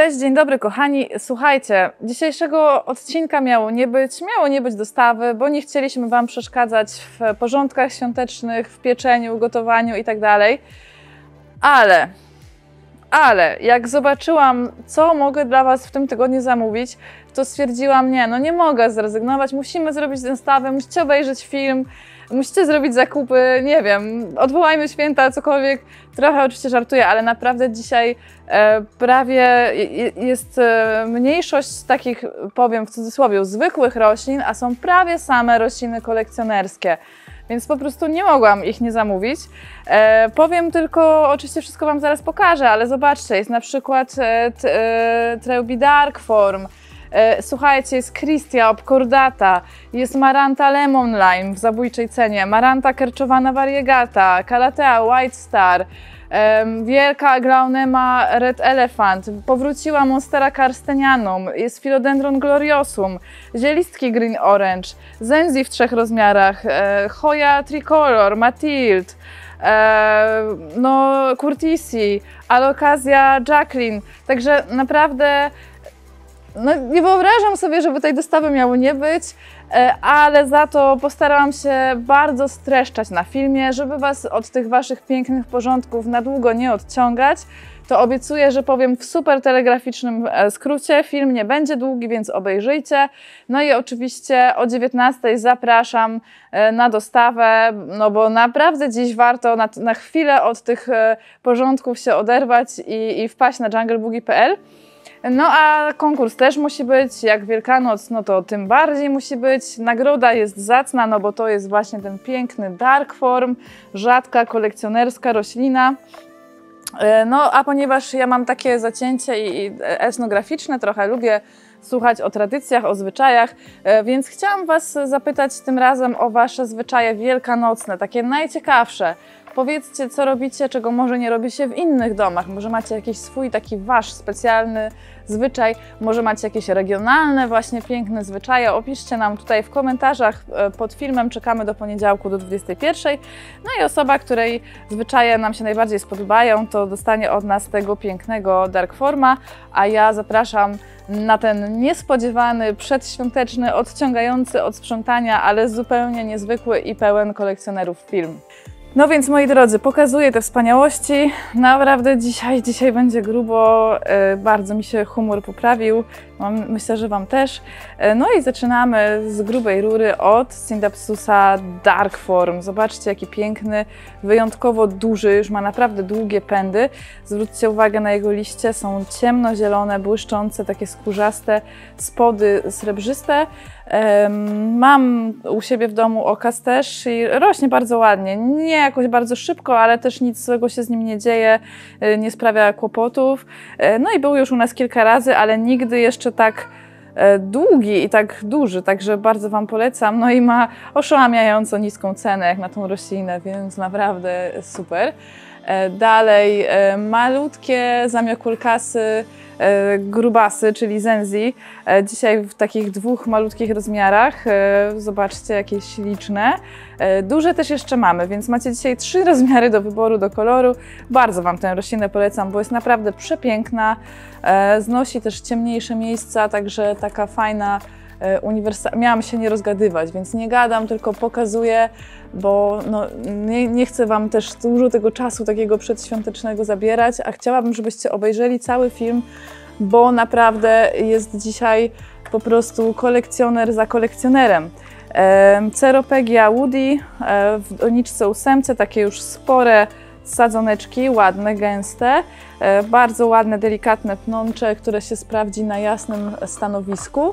Cześć, dzień dobry kochani. Słuchajcie, dzisiejszego odcinka miało nie być dostawy, bo nie chcieliśmy Wam przeszkadzać w porządkach świątecznych, w pieczeniu, gotowaniu itd. Ale jak zobaczyłam, co mogę dla Was w tym tygodniu zamówić, to stwierdziłam, nie mogę zrezygnować, musimy zrobić dostawę, musicie obejrzeć film, musicie zrobić zakupy, nie wiem, odwołajmy święta, cokolwiek. Trochę oczywiście żartuję, ale naprawdę dzisiaj prawie jest mniejszość takich, powiem w cudzysłowie, zwykłych roślin, a są prawie same rośliny kolekcjonerskie. Więc po prostu nie mogłam ich nie zamówić. Powiem tylko, oczywiście wszystko Wam zaraz pokażę, ale zobaczcie, jest na przykład Darkform. Słuchajcie, jest Christia obcordata, jest Maranta Lemon Lime w zabójczej cenie, Maranta kerczowana variegata, Calathea White Star, wielka Glaonema Red Elephant, powróciła Monstera carstenianum, jest Philodendron gloriosum, zielistki Green Orange, Zenzi w 3 rozmiarach, Hoya tricolor, Mathilde, Curtisi, Alocasia Jacqueline, także naprawdę nie wyobrażam sobie, żeby tej dostawy miało nie być, ale za to postarałam się bardzo streszczać na filmie, żeby Was od tych Waszych pięknych porządków na długo nie odciągać. To obiecuję, że powiem w super telegraficznym skrócie. Film nie będzie długi, więc obejrzyjcie. No i oczywiście o 19:00 zapraszam na dostawę, bo naprawdę dziś warto na chwilę od tych porządków się oderwać i wpaść na jungleboogie.pl. No a konkurs też musi być, jak Wielkanoc, to tym bardziej musi być. Nagroda jest zacna, bo to jest właśnie ten piękny Darkform, rzadka kolekcjonerska roślina. No a ponieważ ja mam takie zacięcie i etnograficzne, trochę lubię słuchać o tradycjach, o zwyczajach, więc chciałam Was zapytać tym razem o Wasze zwyczaje wielkanocne, takie najciekawsze. Powiedzcie, co robicie, czego może nie robi się w innych domach. Może macie jakiś swój taki Wasz specjalny zwyczaj, może macie jakieś regionalne właśnie piękne zwyczaje. Opiszcie nam tutaj w komentarzach pod filmem, czekamy do poniedziałku do 21:00. No i osoba, której zwyczaje nam się najbardziej spodobają, to dostanie od nas tego pięknego Darkforma, a ja zapraszam na ten niespodziewany, przedświąteczny, odciągający od sprzątania, ale zupełnie niezwykły i pełen kolekcjonerów film. No więc moi drodzy, pokazuję te wspaniałości. Naprawdę dzisiaj będzie grubo, bardzo mi się humor poprawił, myślę, że Wam też. No i zaczynamy z grubej rury od Scindapsusa Darkform. Zobaczcie, jaki piękny, wyjątkowo duży, już ma naprawdę długie pędy. Zwróćcie uwagę na jego liście, są ciemnozielone, błyszczące, takie skórzaste, spody srebrzyste. Mam u siebie w domu okaz też i rośnie bardzo ładnie. Nie jakoś bardzo szybko, ale też nic złego się z nim nie dzieje, nie sprawia kłopotów. No i był już u nas kilka razy, ale nigdy jeszcze tak długi i tak duży, także bardzo Wam polecam. No i ma oszałamiająco niską cenę jak na tą roślinę, więc naprawdę super. Dalej malutkie zamiokulkasy, grubasy, czyli Zenzi. Dzisiaj w takich 2 malutkich rozmiarach. Zobaczcie, jakie śliczne. Duże też jeszcze mamy, więc macie dzisiaj 3 rozmiary do wyboru, do koloru. Bardzo Wam tę roślinę polecam, bo jest naprawdę przepiękna. Znosi też ciemniejsze miejsca, także taka fajna, miałam się nie rozgadywać, więc nie gadam, tylko pokazuję, bo nie chcę Wam też dużo tego czasu takiego przedświątecznego zabierać, a chciałabym, żebyście obejrzeli cały film, bo naprawdę jest dzisiaj po prostu kolekcjoner za kolekcjonerem. Ceropegia woody w doniczce 8, takie już spore sadzoneczki, ładne, gęste, bardzo ładne, delikatne pnącze, które się sprawdzi na jasnym stanowisku.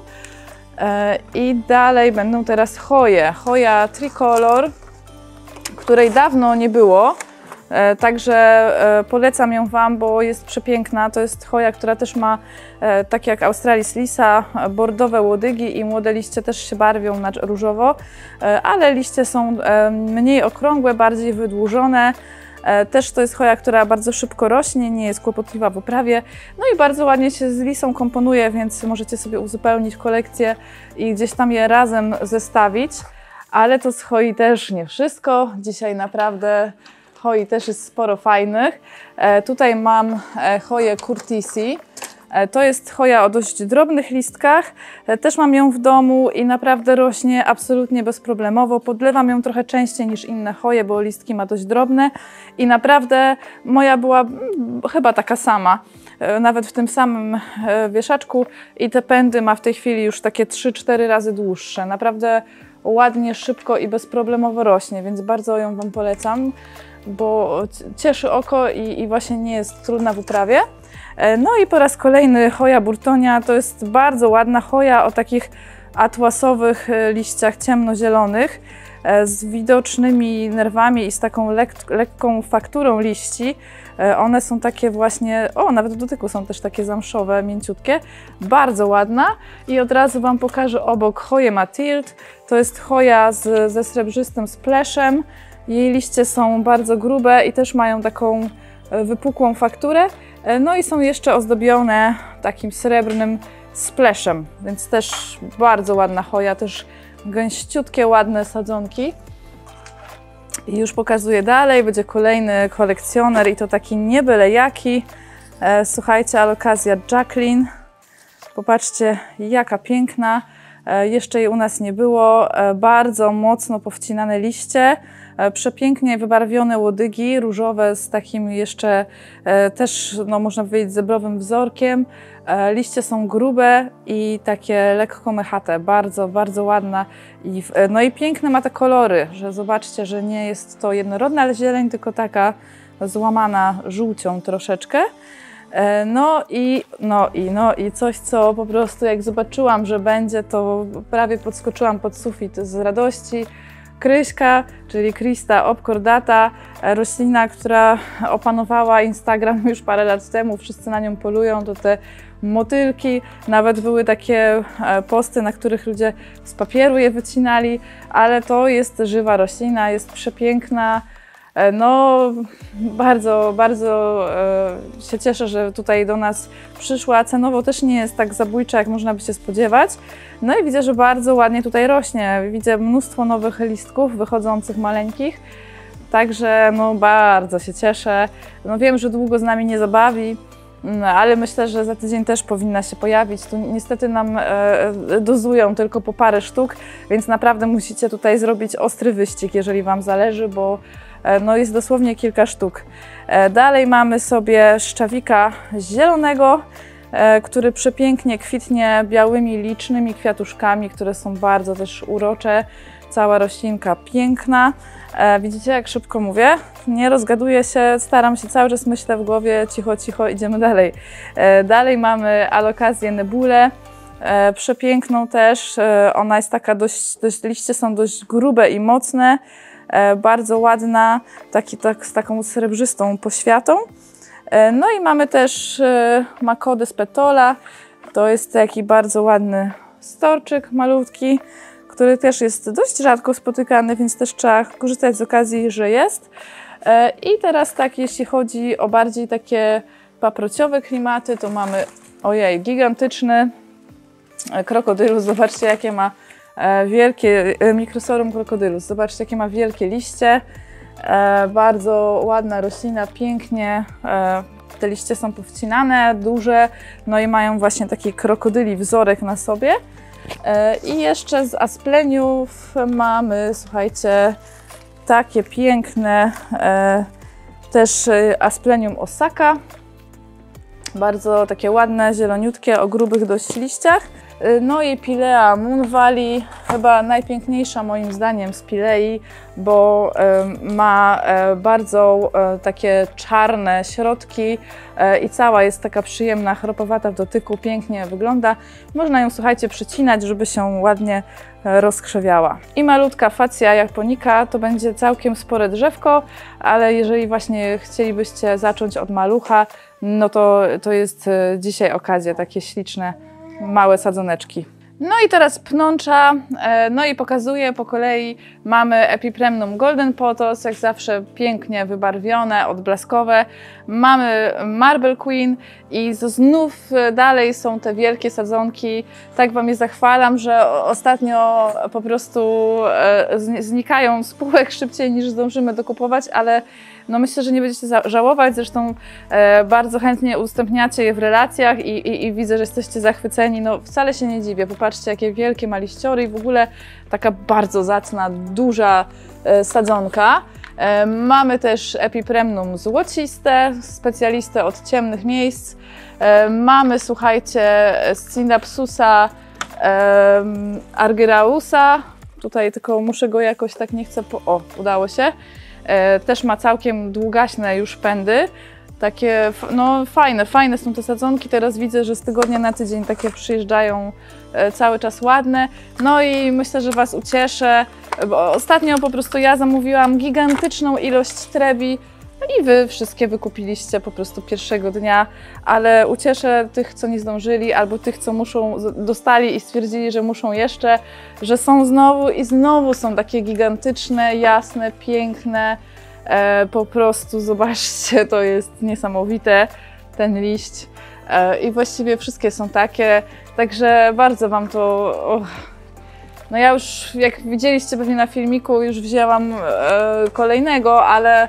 I dalej będą teraz Hoya tricolor, której dawno nie było, także polecam ją Wam, bo jest przepiękna. To jest Hoya, która też ma, tak jak Australis lisa, bordowe łodygi i młode liście też się barwią na różowo, ale liście są mniej okrągłe, bardziej wydłużone. Też to jest Hoya, która bardzo szybko rośnie, nie jest kłopotliwa w uprawie, no i bardzo ładnie się z lisą komponuje, więc możecie sobie uzupełnić kolekcję i gdzieś tam je razem zestawić. Ale to z Hoi też nie wszystko. Dzisiaj naprawdę Hoi też jest sporo fajnych. Tutaj mam Hoję Curtisi. To jest choja o dość drobnych listkach, też mam ją w domu i naprawdę rośnie absolutnie bezproblemowo. Podlewam ją trochę częściej niż inne choje, bo listki ma dość drobne i naprawdę moja była chyba taka sama, nawet w tym samym wieszaczku i te pędy ma w tej chwili już takie 3-4 razy dłuższe. Naprawdę ładnie, szybko i bezproblemowo rośnie, więc bardzo ją Wam polecam, bo cieszy oko i właśnie nie jest trudna w uprawie. No i po raz kolejny choja burtonia. To jest bardzo ładna choja o takich atłasowych liściach ciemnozielonych z widocznymi nerwami i z taką lekką fakturą liści. One są takie właśnie, nawet w dotyku są też takie zamszowe, mięciutkie. Bardzo ładna i od razu Wam pokażę obok choję Mathilde. To jest choja ze srebrzystym splashem. Jej liście są bardzo grube i też mają taką wypukłą fakturę. No i są jeszcze ozdobione takim srebrnym splashem, więc też bardzo ładna choja, też gęściutkie, ładne sadzonki. I już pokazuję dalej, będzie kolejny kolekcjoner i to taki nie byle jaki. Słuchajcie, Alocasia Jacqueline. Popatrzcie, jaka piękna. Jeszcze jej u nas nie było. Bardzo mocno powcinane liście. Przepięknie wybarwione łodygi, różowe z takim jeszcze też, no można powiedzieć, zebrowym wzorkiem. Liście są grube i takie lekko mechate, bardzo, bardzo ładna. No i piękne ma te kolory, że zobaczcie, że nie jest to jednorodna zieleń, tylko taka złamana żółcią troszeczkę. No i coś, co po prostu jak zobaczyłam, że będzie, to prawie podskoczyłam pod sufit z radości. Kryśka, czyli Christa obcordata, roślina, która opanowała Instagram już parę lat temu, wszyscy na nią polują, to te motylki, nawet były takie posty, na których ludzie z papieru je wycinali, ale to jest żywa roślina, jest przepiękna. No, bardzo, bardzo się cieszę, że tutaj do nas przyszła. Cenowo też nie jest tak zabójcza, jak można by się spodziewać. No i widzę, że bardzo ładnie tutaj rośnie. Widzę mnóstwo nowych listków wychodzących maleńkich. Także no, bardzo się cieszę. No, wiem, że długo z nami nie zabawi, ale myślę, że za tydzień też powinna się pojawić. Tu niestety nam dozują tylko po parę sztuk, więc naprawdę musicie tutaj zrobić ostry wyścig, jeżeli Wam zależy, bo no jest dosłownie kilka sztuk. Dalej mamy sobie szczawika zielonego, który przepięknie kwitnie białymi, licznymi kwiatuszkami, które są bardzo też urocze. Cała roślinka piękna. Widzicie, jak szybko mówię? Nie rozgaduję się, staram się cały czas, myślę w głowie, cicho, cicho, idziemy dalej. Dalej mamy Alocasię Nebulę. Przepiękną też. Ona jest taka liście są dość grube i mocne. Bardzo ładna, z taką srebrzystą poświatą. No i mamy też Macodys petola. To jest taki bardzo ładny storczyk malutki, który też jest dość rzadko spotykany, więc też trzeba korzystać z okazji, że jest. I teraz tak, jeśli chodzi o bardziej takie paprociowe klimaty, to mamy, ojej, gigantyczny krokodylus. Zobaczcie, jakie ma wielkie, Microsorum crocodylus. Zobaczcie, jakie ma wielkie liście. Bardzo ładna roślina, pięknie. Te liście są powcinane, duże, no i mają właśnie taki krokodyli wzorek na sobie. I jeszcze z aspleniów mamy, słuchajcie, takie piękne też Asplenium Osaka. Bardzo takie ładne, zieloniutkie, o grubych dość liściach. No i Pilea Moon Valley, chyba najpiękniejsza moim zdaniem z Pilei, bo ma bardzo takie czarne środki i cała jest taka przyjemna, chropowata w dotyku, pięknie wygląda. Można ją, słuchajcie, przycinać, żeby się ładnie rozkrzewiała. I malutka Facia japonica, to będzie całkiem spore drzewko, ale jeżeli właśnie chcielibyście zacząć od malucha, no to jest dzisiaj okazja, takie śliczne, małe sadzoneczki. No i teraz pnącza, no i pokazuję po kolei. Mamy Epipremnum Golden Pothos, jak zawsze pięknie wybarwione, odblaskowe. Mamy Marble Queen i znów dalej są te wielkie sadzonki. Tak Wam je zachwalam, że ostatnio po prostu znikają z półek szybciej niż zdążymy dokupować, ale no myślę, że nie będziecie żałować, zresztą bardzo chętnie udostępniacie je w relacjach i widzę, że jesteście zachwyceni. No wcale się nie dziwię, popatrzcie jakie wielkie ma liściory i w ogóle taka bardzo zacna, duża sadzonka. Mamy też Epipremnum złociste, specjalistę od ciemnych miejsc. Mamy, słuchajcie, Scindapsusa argyrausa. Tutaj tylko muszę go jakoś tak, nie chcę... O, udało się. Też ma całkiem długaśne już pędy. Takie, no fajne są te sadzonki. Teraz widzę, że z tygodnia na tydzień takie przyjeżdżają cały czas ładne. No i myślę, że Was ucieszę, bo ostatnio po prostu ja zamówiłam gigantyczną ilość trebi i Wy wszystkie wykupiliście po prostu pierwszego dnia, ale ucieszę tych, co nie zdążyli, albo tych, co dostali i stwierdzili, że muszą jeszcze, że są znowu i znowu są takie gigantyczne, jasne, piękne. Po prostu zobaczcie, to jest niesamowite, ten liść. I właściwie wszystkie są takie, także bardzo Wam to... No ja już, jak widzieliście pewnie na filmiku, już wzięłam kolejnego, ale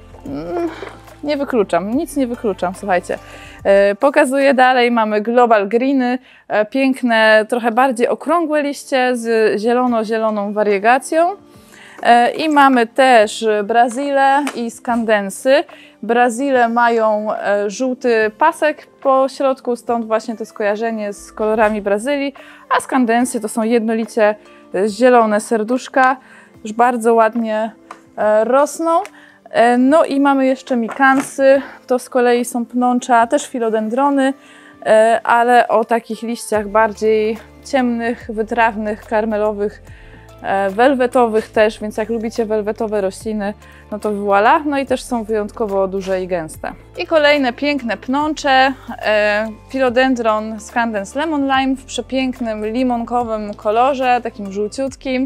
nie wykluczam, nic nie wykluczam, słuchajcie. Pokazuję dalej, mamy Global Greeny, piękne, trochę bardziej okrągłe liście z zielono-zieloną wariegacją. I mamy też Brazile i Scandensy. Brazile mają żółty pasek po środku, stąd właśnie to skojarzenie z kolorami Brazylii, a Scandensy to są jednolicie zielone serduszka, już bardzo ładnie rosną. No i mamy jeszcze Mikansy, to z kolei są pnącza, też filodendrony, ale o takich liściach bardziej ciemnych, wytrawnych, karmelowych, welwetowych też, więc jak lubicie welwetowe rośliny, no to voilà. No i też są wyjątkowo duże i gęste. I kolejne piękne pnącze, Philodendron Scandens Lemon Lime w przepięknym limonkowym kolorze, takim żółciutkim.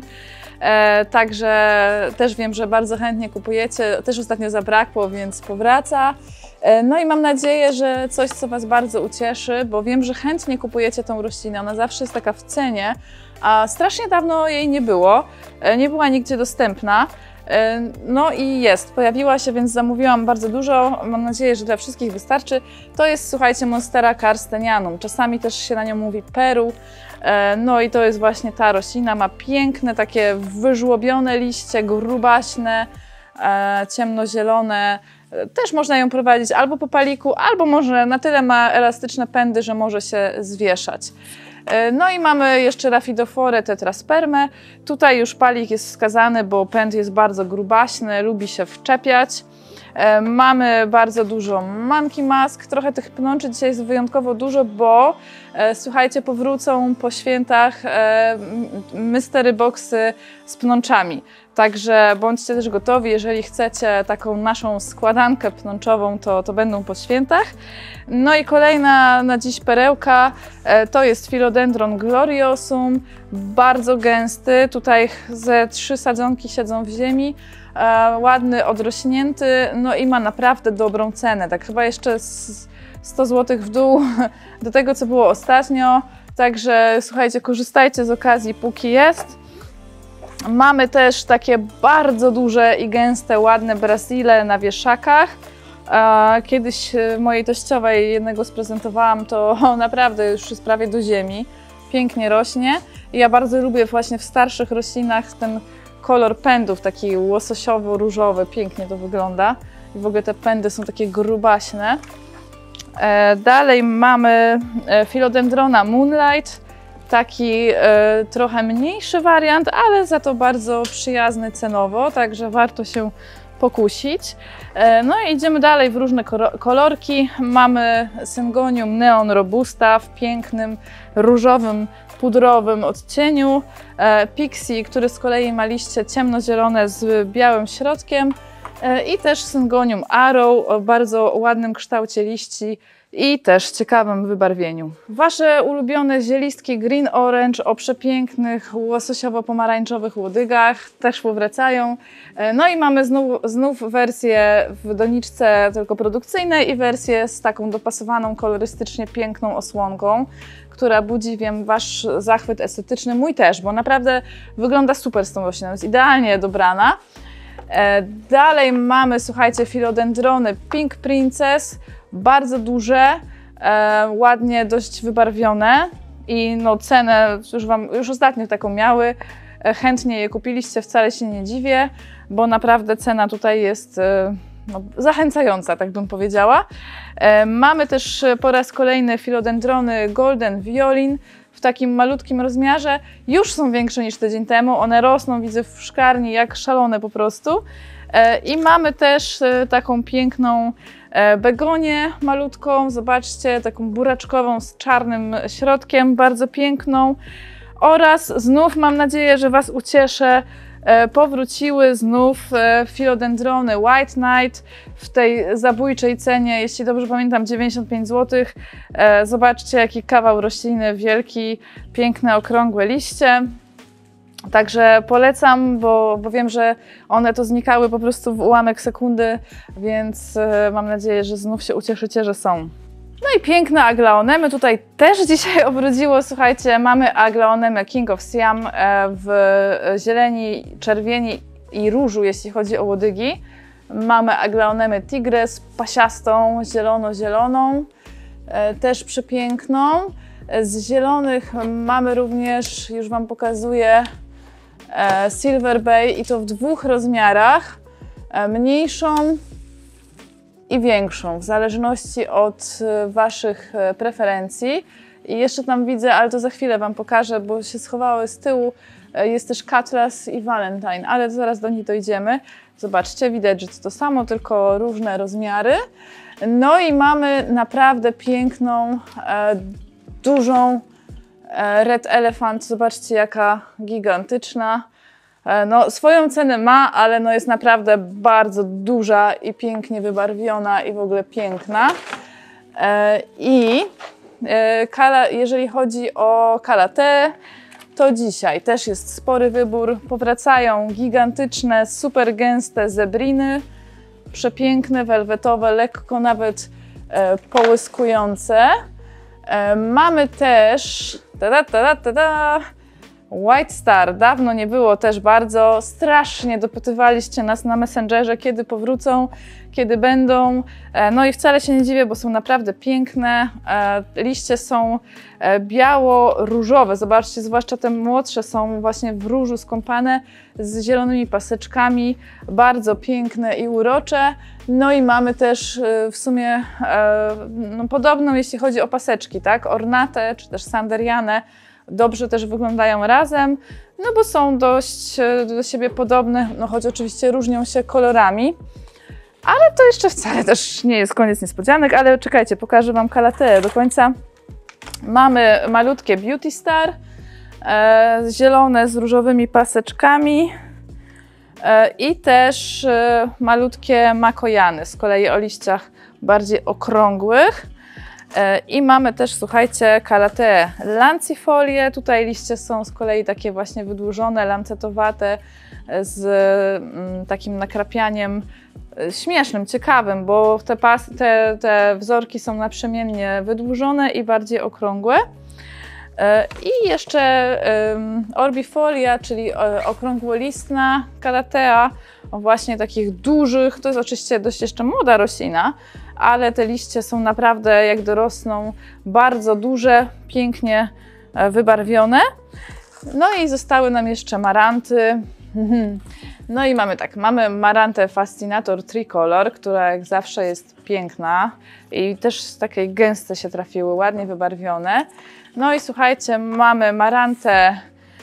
Także też wiem, że bardzo chętnie kupujecie, też ostatnio zabrakło, więc powraca. No i mam nadzieję, że coś, co Was bardzo ucieszy, bo wiem, że chętnie kupujecie tą roślinę, ona zawsze jest taka w cenie, a strasznie dawno jej nie było, nie była nigdzie dostępna. No i jest, pojawiła się, więc zamówiłam bardzo dużo, mam nadzieję, że dla wszystkich wystarczy. To jest, słuchajcie, Monstera carstenianum, czasami też się na nią mówi Peru. No i to jest właśnie ta roślina, ma piękne, takie wyżłobione liście, grubaśne, ciemnozielone. Też można ją prowadzić albo po paliku, albo może na tyle ma elastyczne pędy, że może się zwieszać. No i mamy jeszcze Rhaphidophorę tetraspermę. Tutaj już palik jest wskazany, bo pęd jest bardzo grubaśny, lubi się wczepiać. Mamy bardzo dużo Monkey Mask, trochę tych pnączy dzisiaj jest wyjątkowo dużo, bo słuchajcie, powrócą po świętach mystery boxy z pnączami. Także bądźcie też gotowi, jeżeli chcecie taką naszą składankę pnączową, to będą po świętach. No i kolejna na dziś perełka to jest Philodendron gloriosum, bardzo gęsty, tutaj ze 3 sadzonki siedzą w ziemi. Ładny, odrośnięty, no i ma naprawdę dobrą cenę, tak chyba jeszcze 100 zł w dół do tego, co było ostatnio. Także słuchajcie, korzystajcie z okazji, póki jest. Mamy też takie bardzo duże i gęste, ładne Brazile na wieszakach. Kiedyś mojej teściowej jednego sprezentowałam, to naprawdę już jest prawie do ziemi. Pięknie rośnie i ja bardzo lubię właśnie w starszych roślinach ten kolor pędów, taki łososiowo-różowy, pięknie to wygląda. I w ogóle te pędy są takie grubaśne. Dalej mamy Philodendrona Moonlight, taki trochę mniejszy wariant, ale za to bardzo przyjazny cenowo, także warto się pokusić. No i idziemy dalej w różne kolorki. Mamy Syngonium Neon Robusta w pięknym, różowym, pudrowym odcieniu. Pixie, który z kolei ma liście ciemnozielone z białym środkiem. I też Syngonium Arrow o bardzo ładnym kształcie liści i też ciekawym wybarwieniu. Wasze ulubione zielistki Green Orange o przepięknych łososiowo-pomarańczowych łodygach też powracają. No i mamy znów wersję w doniczce tylko produkcyjnej i wersję z taką dopasowaną kolorystycznie piękną osłonką, która budzi, wiem, Wasz zachwyt estetyczny, mój też, bo naprawdę wygląda super z tą rośliną, jest idealnie dobrana. Dalej mamy, słuchajcie, filodendrony Pink Princess, bardzo duże, ładnie dość wybarwione i no cenę już ostatnio taką miały, chętnie je kupiliście, wcale się nie dziwię, bo naprawdę cena tutaj jest no, zachęcająca, tak bym powiedziała. Mamy też po raz kolejny filodendrony Golden Violin w takim malutkim rozmiarze. Już są większe niż tydzień temu, one rosną, widzę, w szklarni jak szalone po prostu. I mamy też taką piękną begonię malutką, zobaczcie, taką buraczkową z czarnym środkiem, bardzo piękną. Oraz znów mam nadzieję, że Was ucieszę, powróciły znów filodendrony White Knight w tej zabójczej cenie, jeśli dobrze pamiętam, 95 zł. Zobaczcie, jaki kawał rośliny, wielki, piękne, okrągłe liście. Także polecam, bo wiem, że one to znikały po prostu w ułamek sekundy, więc mam nadzieję, że znów się ucieszycie, że są. No i piękne aglaonemy tutaj też dzisiaj obrodziło. Słuchajcie, mamy aglaonemę King of Siam w zieleni, czerwieni i różu, jeśli chodzi o łodygi. Mamy aglaonemę Tigres pasiastą, zielono-zieloną, też przepiękną. Z zielonych mamy również, już Wam pokazuję, Silver Bay i to w dwóch rozmiarach, mniejszą i większą, w zależności od Waszych preferencji. I jeszcze tam widzę, ale to za chwilę Wam pokażę, bo się schowały z tyłu, jest też Cutlass i Valentine, ale zaraz do nich dojdziemy. Zobaczcie, widać, że to samo, tylko różne rozmiary. No i mamy naprawdę piękną, dużą Red Elephant. Zobaczcie, jaka gigantyczna. No, swoją cenę ma, ale no jest naprawdę bardzo duża i pięknie wybarwiona i w ogóle piękna. Jeżeli chodzi o Calathea, to dzisiaj też jest spory wybór. Powracają gigantyczne, super gęste zebriny, przepiękne, welwetowe, lekko nawet połyskujące. Mamy też White Star. Dawno nie było też bardzo. Strasznie dopytywaliście nas na Messengerze, kiedy powrócą, kiedy będą. No i wcale się nie dziwię, bo są naprawdę piękne. Liście są biało-różowe. Zobaczcie, zwłaszcza te młodsze są właśnie w różu skąpane z zielonymi paseczkami. Bardzo piękne i urocze. No i mamy też w sumie no, podobną, jeśli chodzi o paseczki, tak? Ornate czy też sanderiane. Dobrze też wyglądają razem, no bo są dość do siebie podobne, no choć oczywiście różnią się kolorami. Ale to jeszcze wcale też nie jest koniec niespodzianek, ale czekajcie, pokażę Wam Calatheę do końca. Mamy malutkie Beauty Star, zielone z różowymi paseczkami i też malutkie Makojany, z kolei o liściach bardziej okrągłych. I mamy też, słuchajcie, Calatheę lancifolię. Tutaj liście są z kolei takie właśnie wydłużone, lancetowate, z takim nakrapianiem śmiesznym, ciekawym, bo te wzorki są naprzemiennie wydłużone i bardziej okrągłe. I jeszcze orbifolia, czyli okrągłolistna Calathea, o właśnie takich dużych, to jest oczywiście dość jeszcze młoda roślina, ale te liście są naprawdę, jak dorosną, bardzo duże, pięknie wybarwione. No i zostały nam jeszcze maranty. No i mamy marantę Fascinator Tricolor, która jak zawsze jest piękna i też takie gęste się trafiły, ładnie wybarwione. No i słuchajcie, mamy marantę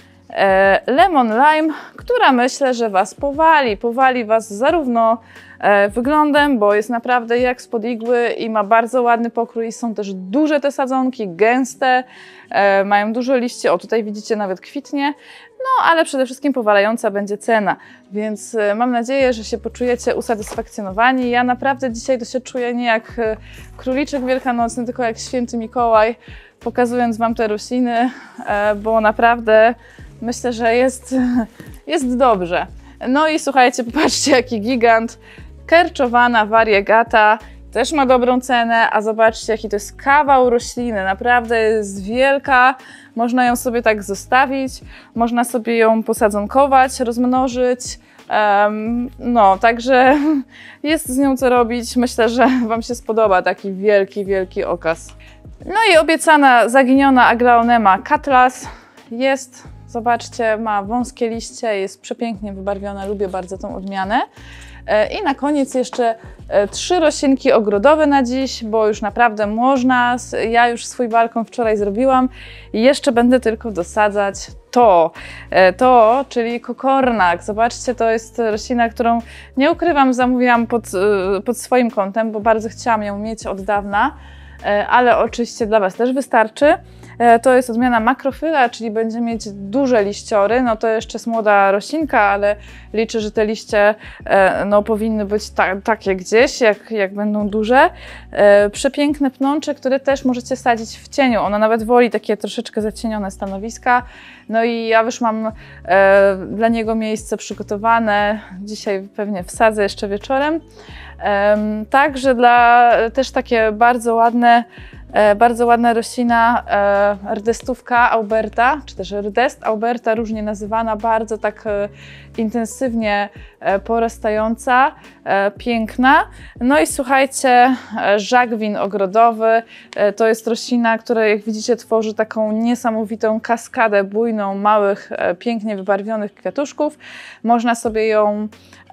Lemon Lime, która myślę, że Was powali Was zarówno wyglądem, bo jest naprawdę jak spod igły i ma bardzo ładny pokrój i są też duże te sadzonki, gęste, mają dużo liści, o tutaj widzicie nawet kwitnie, no ale przede wszystkim powalająca będzie cena, więc mam nadzieję, że się poczujecie usatysfakcjonowani. Ja naprawdę dzisiaj to się czuję nie jak króliczek wielkanocny, tylko jak święty Mikołaj, pokazując Wam te rośliny, bo naprawdę myślę, że jest dobrze. No i słuchajcie, popatrzcie jaki gigant, kerczowana variegata też ma dobrą cenę, a zobaczcie, jaki to jest kawał rośliny, naprawdę jest wielka, można ją sobie tak zostawić, można sobie ją posadzonkować, rozmnożyć, no, także jest z nią co robić, myślę, że Wam się spodoba taki wielki, wielki okaz. No i obiecana, zaginiona Aglaonema Cutlass jest, zobaczcie, ma wąskie liście, jest przepięknie wybarwiona, lubię bardzo tą odmianę. I na koniec jeszcze 3 roślinki ogrodowe na dziś, bo już naprawdę można. Ja już swój balkon wczoraj zrobiłam i jeszcze będę tylko dosadzać to, czyli kokornak. Zobaczcie, to jest roślina, którą nie ukrywam, zamówiłam pod swoim kątem, bo bardzo chciałam ją mieć od dawna, ale oczywiście dla Was też wystarczy. To jest odmiana Macrophylla, czyli będzie mieć duże liściory. No to jeszcze jest młoda roślinka, ale liczę, że te liście no, powinny być takie gdzieś, jak będą duże. Przepiękne pnącze, które też możecie sadzić w cieniu. Ona nawet woli takie troszeczkę zacienione stanowiska. No i ja już mam dla niego miejsce przygotowane. Dzisiaj pewnie wsadzę jeszcze wieczorem. Także też takie bardzo ładna roślina, rdestówka Auberta, czy też rdest Auberta, różnie nazywana, bardzo tak intensywnie porastająca, piękna. No i słuchajcie, żagwin ogrodowy, to jest roślina, która jak widzicie tworzy taką niesamowitą kaskadę bujną, małych, pięknie wybarwionych kwiatuszków. Można sobie ją,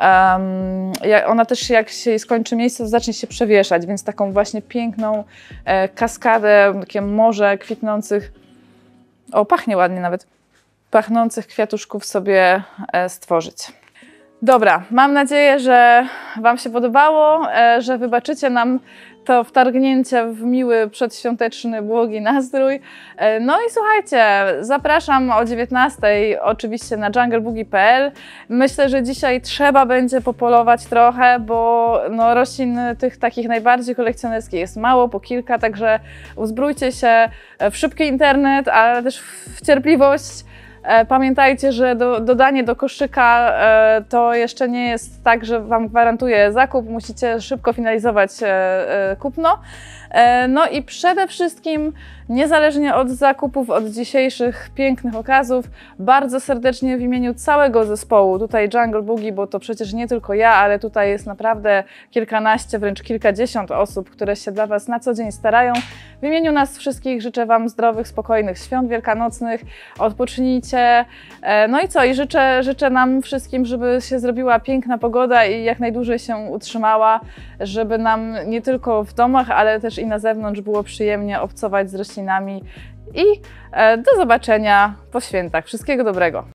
ona też jak się skończy miejsce, to zacznie się przewieszać, więc taką właśnie piękną kaskadę, takie morze kwitnących, o pachnie ładnie nawet, pachnących kwiatuszków sobie stworzyć. Dobra, mam nadzieję, że Wam się podobało, że wybaczycie nam to wtargnięcie w miły, przedświąteczny, błogi nastrój. No i słuchajcie, zapraszam o 19:00 oczywiście na jungleboogie.pl. Myślę, że dzisiaj trzeba będzie popolować trochę, bo no, roślin tych takich najbardziej kolekcjonerskich jest mało, po kilka, także uzbrójcie się w szybki internet, ale też w cierpliwość. Pamiętajcie, że dodanie do koszyka to jeszcze nie jest tak, że Wam gwarantuje zakup, musicie szybko finalizować kupno. No i przede wszystkim, niezależnie od zakupów, od dzisiejszych pięknych okazów, bardzo serdecznie w imieniu całego zespołu, tutaj Jungle Boogie, bo to przecież nie tylko ja, ale tutaj jest naprawdę kilkanaście, wręcz kilkadziesiąt osób, które się dla Was na co dzień starają. W imieniu nas wszystkich życzę Wam zdrowych, spokojnych świąt wielkanocnych, odpocznijcie. No i co? I życzę nam wszystkim, żeby się zrobiła piękna pogoda i jak najdłużej się utrzymała, żeby nam nie tylko w domach, ale też i na zewnątrz było przyjemnie obcować z roślinami. I do zobaczenia po świętach. Wszystkiego dobrego!